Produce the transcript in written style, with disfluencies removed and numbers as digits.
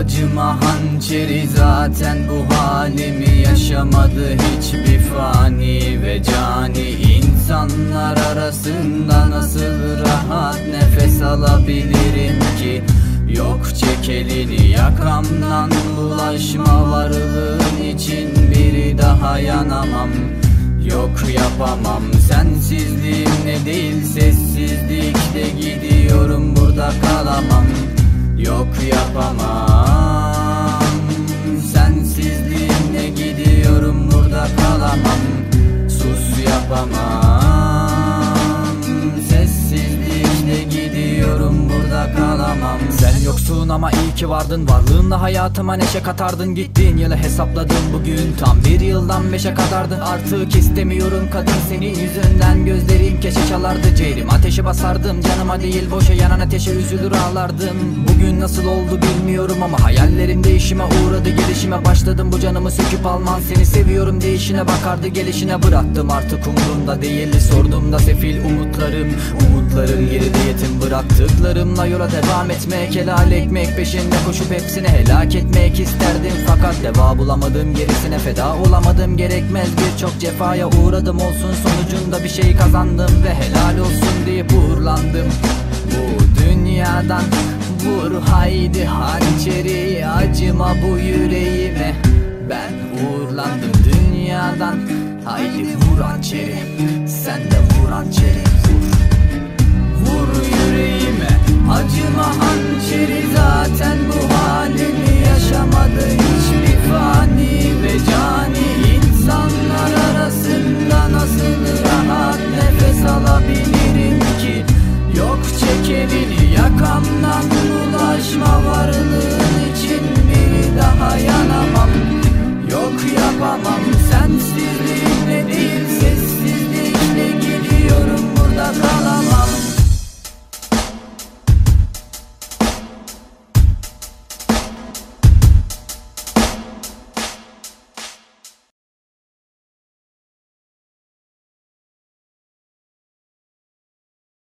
Acıma hançeri zaten bu halimi yaşamadı hiçbir fani ve cani. İnsanlar arasında nasıl rahat nefes alabilirim ki? Yok çek elini yakamdan, bulaşma varlığın için biri daha yanamam. Yok yapamam sensizliğimle değil sessizlikle, gidiyorum burada kalamam. Yok yapamam sensizliğimle, gidiyorum burada kalamam. Sus yapamam sessizlikle, gidiyorum burada kalamam. Sen yoksun ama iyi ki vardın, varlığınla hayatıma neşe katardın. Gittiğin yılı hesapladım bugün, tam bir yıldan 5'e kadardı. Artık istemiyorum kadın, senin yüzünden gözlerim keşe çalardı. Ciğerim ateşe basardım, canıma değil boşa yanan ateşe üzülür ağlardım. Bugün nasıl oldu bilmiyorum ama hayallerim değişime uğradı. Gelişime başladım, bu canımı söküp alman. Seni seviyorum deyişine bakardı, gelişine bıraktım artık umurumda değil. Sorduğumda sefil umutlarım geride yetim bıraktıklarımla yola devam etmek. Helal ekmek peşinde koşup hepsini helak etmek isterdim, fakat deva bulamadım, gerisine feda olamadım. Gerekmez birçok cefaya uğradım, olsun sonucunda bir şey kazandım ve helal olsun diye uğurlandım. Bu dünyadan vur haydi hançeri, acıma bu yüreğime. Ben uğurlandım dünyadan, haydi vur hançeri, sen de vur hançeri, vur. Vur yüreğime, acıma hançeri zaten bu halimi yaşamadı hiçbir fani ve cani. İnsanlar arasında nasıl rahat nefes alabilirim ki? Yok çek elini yakamdan, bulaşma varlığın için biri daha yanamam. Yok yapamam sensizliğimle değil sessizlikle, gidiyorum burada kalamam.